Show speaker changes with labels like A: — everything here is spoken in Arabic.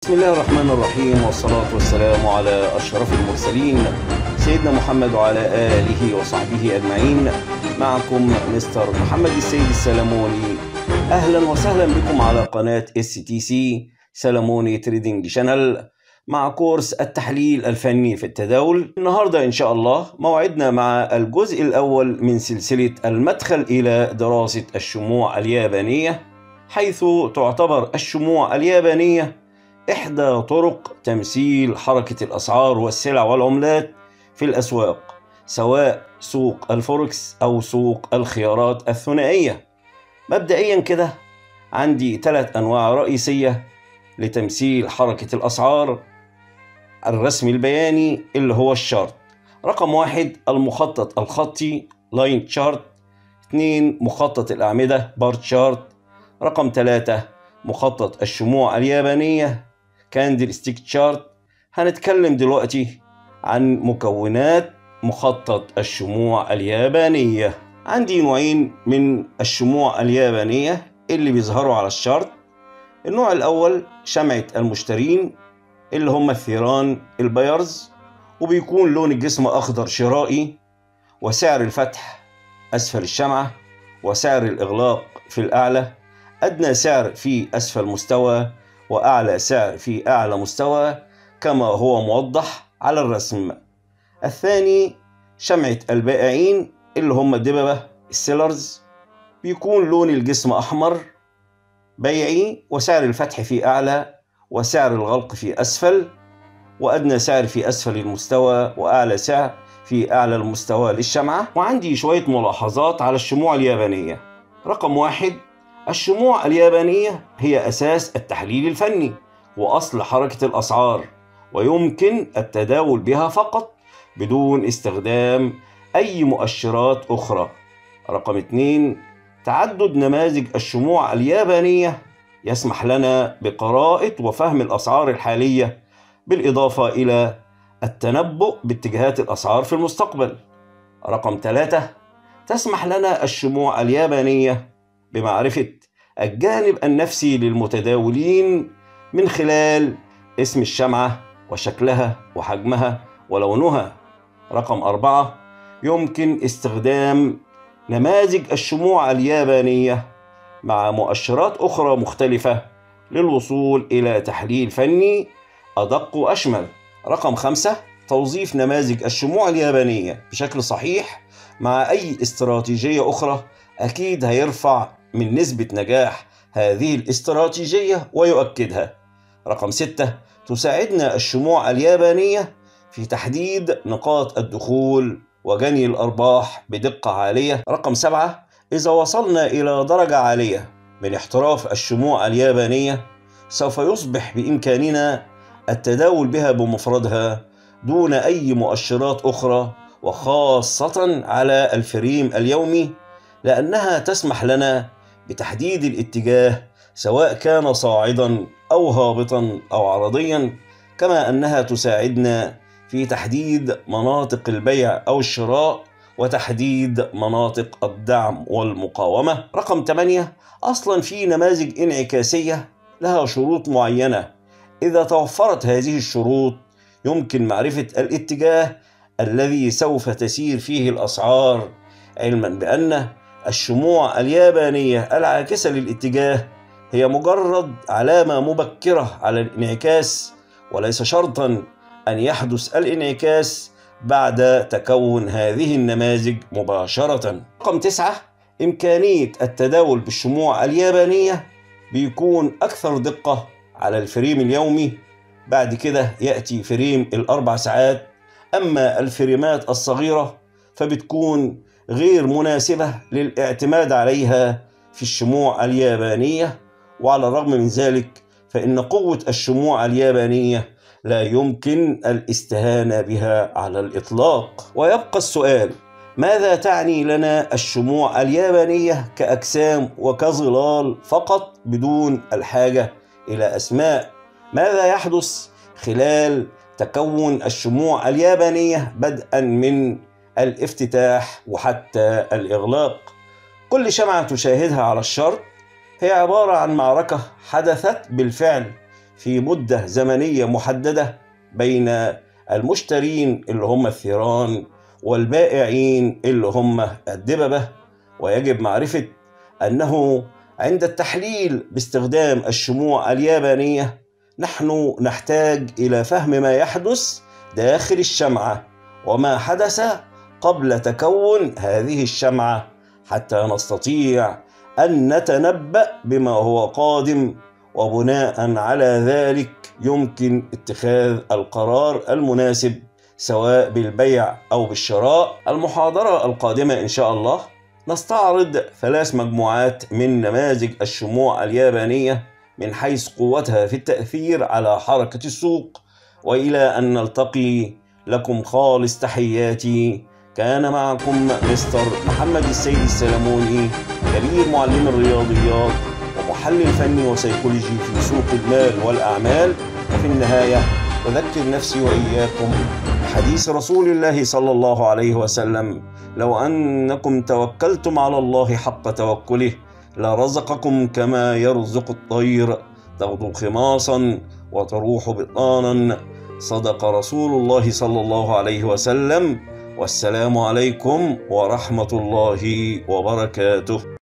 A: بسم الله الرحمن الرحيم، والصلاة والسلام على أشرف المرسلين سيدنا محمد وعلى آله وصحبه أجمعين. معكم مستر محمد السيد السلموني. أهلا وسهلا بكم على قناة STC سلموني تريدنج شانل مع كورس التحليل الفني في التداول. النهاردة إن شاء الله موعدنا مع الجزء الأول من سلسلة المدخل إلى دراسة الشموع اليابانية، حيث تعتبر الشموع اليابانية إحدى طرق تمثيل حركة الأسعار والسلع والعملات في الأسواق، سواء سوق الفوركس أو سوق الخيارات الثنائية. مبدئيا كده عندي 3 أنواع رئيسية لتمثيل حركة الأسعار. الرسم البياني اللي هو الشارت، رقم 1 المخطط الخطي لاين شارت، 2 مخطط الأعمدة بار شارت، رقم 3 مخطط الشموع اليابانية كاندل ستيك شارت. هنتكلم دلوقتي عن مكونات مخطط الشموع اليابانية. عندي نوعين من الشموع اليابانية اللي بيظهروا على الشارت. النوع الأول شمعة المشترين اللي هم الثيران البايرز، وبيكون لون الجسم أخضر شرائي، وسعر الفتح أسفل الشمعة، وسعر الإغلاق في الأعلى، أدنى سعر في أسفل مستوى، وأعلى سعر في أعلى مستوى كما هو موضح على الرسم. الثاني شمعة البائعين اللي هم الدببة السيلرز، بيكون لون الجسم أحمر بيعي، وسعر الفتح في أعلى، وسعر الغلق في أسفل، وأدنى سعر في أسفل المستوى، وأعلى سعر في أعلى المستوى للشمعة. وعندي شوية ملاحظات على الشموع اليابانية. رقم 1، الشموع اليابانية هي أساس التحليل الفني وأصل حركة الأسعار، ويمكن التداول بها فقط بدون استخدام أي مؤشرات أخرى. رقم 2، تعدد نماذج الشموع اليابانية يسمح لنا بقراءة وفهم الأسعار الحالية، بالإضافة إلى التنبؤ باتجاهات الأسعار في المستقبل. رقم 3، تسمح لنا الشموع اليابانية بمعرفة الجانب النفسي للمتداولين من خلال اسم الشمعة وشكلها وحجمها ولونها. رقم 4، يمكن استخدام نماذج الشموع اليابانية مع مؤشرات أخرى مختلفة للوصول إلى تحليل فني أدق وأشمل. رقم 5، توظيف نماذج الشموع اليابانية بشكل صحيح مع أي استراتيجية أخرى أكيد هيرفع من نسبة نجاح هذه الاستراتيجية ويؤكدها. رقم 6، تساعدنا الشموع اليابانية في تحديد نقاط الدخول وجني الأرباح بدقة عالية. رقم 7، إذا وصلنا إلى درجة عالية من احتراف الشموع اليابانية سوف يصبح بإمكاننا التداول بها بمفردها دون أي مؤشرات أخرى، وخاصة على الفريم اليومي، لأنها تسمح لنا بتحديد الاتجاه سواء كان صاعدا أو هابطا أو عرضيا، كما أنها تساعدنا في تحديد مناطق البيع أو الشراء وتحديد مناطق الدعم والمقاومة. رقم 8، أصلا في نماذج انعكاسية لها شروط معينة. إذا توفرت هذه الشروط يمكن معرفة الاتجاه الذي سوف تسير فيه الأسعار، علما بأن الشموع اليابانية العاكسة للاتجاه هي مجرد علامة مبكرة على الانعكاس، وليس شرطا أن يحدث الانعكاس بعد تكون هذه النماذج مباشرة. رقم 9، إمكانية التداول بالشموع اليابانية بيكون أكثر دقة على الفريم اليومي، بعد كده يأتي فريم ال4 ساعات. أما الفريمات الصغيرة فبتكون غير مناسبة للاعتماد عليها في الشموع اليابانية. وعلى الرغم من ذلك فإن قوة الشموع اليابانية لا يمكن الاستهانة بها على الإطلاق. ويبقى السؤال، ماذا تعني لنا الشموع اليابانية كأجسام وكظلال فقط بدون الحاجة إلى أسماء؟ ماذا يحدث خلال تكون الشموع اليابانية بدءا من الافتتاح وحتى الإغلاق؟ كل شمعة تشاهدها على الشارت هي عبارة عن معركة حدثت بالفعل في مدة زمنية محددة بين المشترين اللي هم الثيران والبائعين اللي هم الدببة. ويجب معرفة أنه عند التحليل باستخدام الشموع اليابانية نحن نحتاج إلى فهم ما يحدث داخل الشمعة وما حدث قبل تكون هذه الشمعة حتى نستطيع أن نتنبأ بما هو قادم، وبناء على ذلك يمكن اتخاذ القرار المناسب سواء بالبيع أو بالشراء. المحاضرة القادمة إن شاء الله نستعرض 3 مجموعات من نماذج الشموع اليابانية من حيث قوتها في التأثير على حركة السوق. وإلى أن نلتقي، لكم خالص تحياتي. كان معكم مستر محمد السيد السلموني، كبير معلم الرياضيات ومحلل فني وسيكولوجي في سوق المال والأعمال. وفي النهاية أذكر نفسي وإياكم بحديث رسول الله صلى الله عليه وسلم: لو أنكم توكلتم على الله حق توكله لرزقكم كما يرزق الطير تغدو خماصا وتروح بطانا. صدق رسول الله صلى الله عليه وسلم. والسلام عليكم ورحمة الله وبركاته.